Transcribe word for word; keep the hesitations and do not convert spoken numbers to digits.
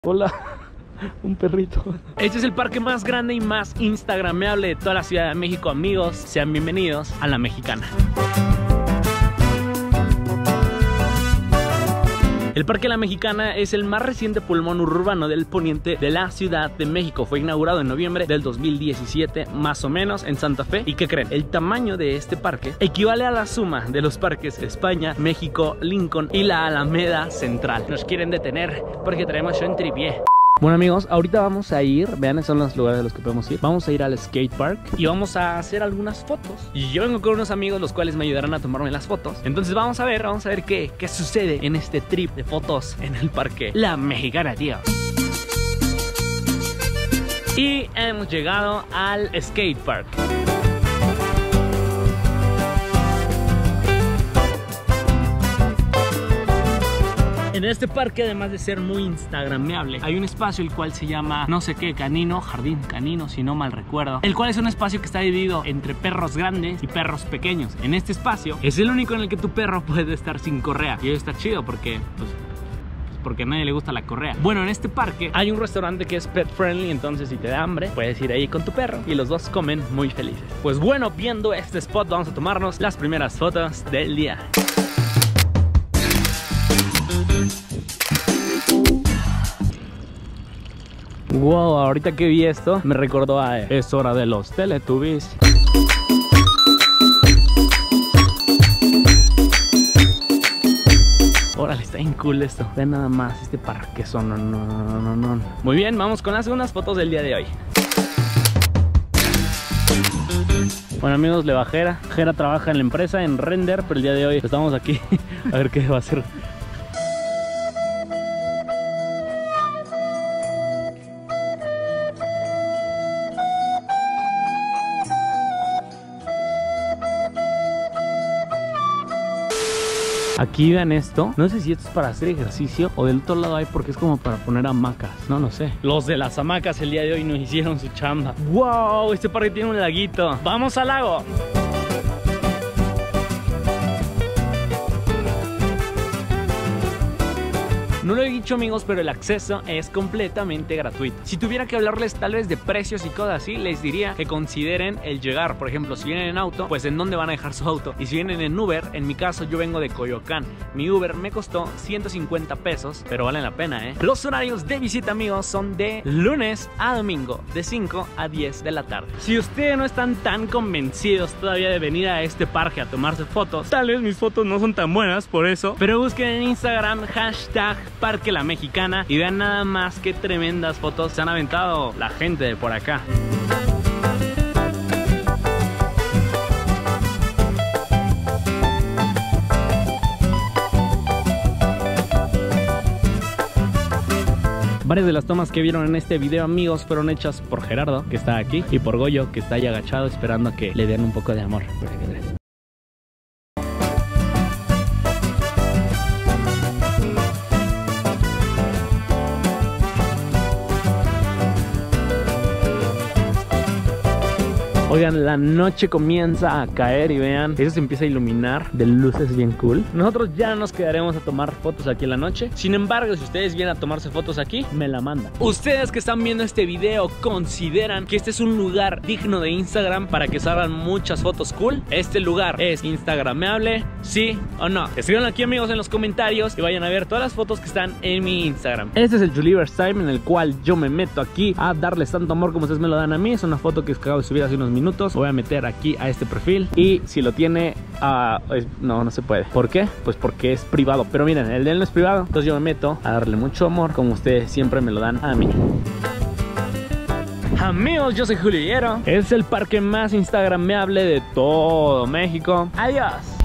Hola, un perrito. Este es el parque más grande y más instagrameable de toda la Ciudad de México, amigos. Sean bienvenidos a La Mexicana. El Parque La Mexicana es el más reciente pulmón urbano del poniente de la Ciudad de México. Fue inaugurado en noviembre del dos mil diecisiete, más o menos, en Santa Fe. ¿Y qué creen? El tamaño de este parque equivale a la suma de los parques España, México, Lincoln y la Alameda Central. Nos quieren detener porque traemos un tripié. Bueno, amigos, ahorita vamos a ir, vean, esos son los lugares a los que podemos ir. Vamos a ir al skate park y vamos a hacer algunas fotos. Y yo vengo con unos amigos los cuales me ayudarán a tomarme las fotos. Entonces vamos a ver, vamos a ver qué, qué sucede en este trip de fotos en el parque La Mexicana, tío. Y hemos llegado al skate park. En este parque, además de ser muy instagrameable, hay un espacio el cual se llama no sé qué canino, jardín canino, si no mal recuerdo, el cual es un espacio que está dividido entre perros grandes y perros pequeños. En este espacio es el único en el que tu perro puede estar sin correa, y eso está chido porque pues, porque a nadie le gusta la correa. Bueno, en este parque hay un restaurante que es pet friendly, entonces si te da hambre puedes ir ahí con tu perro y los dos comen muy felices. Pues bueno, viendo este spot vamos a tomarnos las primeras fotos del día. Wow, ahorita que vi esto me recordó a Es Hora de los Teletubbies. Órale, está bien cool esto. Vean nada más este parquezón. No, no, no, no, no. Muy bien, vamos con las segundas fotos del día de hoy. Bueno, amigos, le bajé. Jera Jera trabaja en la empresa en Render, pero el día de hoy estamos aquí a ver qué va a hacer. Aquí vean esto, no sé si esto es para hacer ejercicio o del otro lado hay porque es como para poner hamacas, no lo sé. Los de las hamacas el día de hoy no hicieron su chamba. ¡Wow! Este parque tiene un laguito. ¡Vamos al lago! No lo he dicho, amigos, pero el acceso es completamente gratuito. Si tuviera que hablarles tal vez de precios y cosas así, les diría que consideren el llegar. Por ejemplo, si vienen en auto, pues en dónde van a dejar su auto. Y si vienen en Uber, en mi caso yo vengo de Coyoacán. Mi Uber me costó ciento cincuenta pesos, pero valen la pena, ¿eh? Los horarios de visita, amigos, son de lunes a domingo, de cinco a diez de la tarde. Si ustedes no están tan convencidos todavía de venir a este parque a tomarse fotos, tal vez mis fotos no son tan buenas por eso, pero busquen en Instagram hashtag Parque La Mexicana y vean nada más qué tremendas fotos se han aventado la gente de por acá. Varias de las tomas que vieron en este video, amigos, fueron hechas por Gerardo, que está aquí, y por Goyo, que está ahí agachado esperando a que le den un poco de amor. Oigan, la noche comienza a caer y vean, eso se empieza a iluminar de luces bien cool. Nosotros ya nos quedaremos a tomar fotos aquí en la noche. Sin embargo, si ustedes vienen a tomarse fotos aquí, me la mandan. Ustedes que están viendo este video, ¿consideran que este es un lugar digno de Instagram para que salgan muchas fotos cool? ¿Este lugar es instagrameable? ¿Sí o no? Escriban aquí, amigos, en los comentarios y vayan a ver todas las fotos que están en mi Instagram. Este es el Julivers Time, en el cual yo me meto aquí a darles tanto amor como ustedes me lo dan a mí. Es una foto que acabo de subir hace unos minutos. Minutos. Voy a meter aquí a este perfil y si lo tiene uh, es, no, no se puede. ¿Por qué? Pues porque es privado, pero miren, el de él no es privado, entonces yo me meto a darle mucho amor como ustedes siempre me lo dan a mí. Amigos, yo soy Julio Higuero. Es el parque más instagrameable de todo México. Adiós.